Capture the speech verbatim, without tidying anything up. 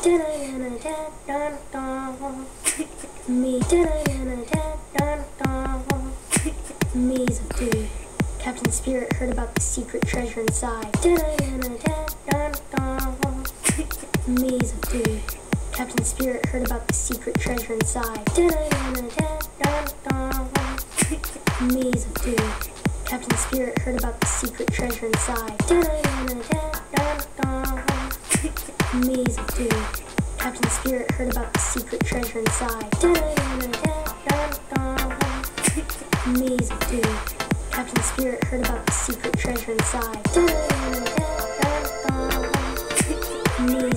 Me. Maze of Doom. Captain Spirit heard about the secret treasure inside. Maze of Doom. Captain Spirit heard about the secret treasure inside. Maze of Doom. Captain Spirit heard about the secret treasure inside. Maze of Doom. Captain Spirit heard about the secret treasure inside. Maze of Doom. Captain Spirit heard about the secret treasure inside. Maze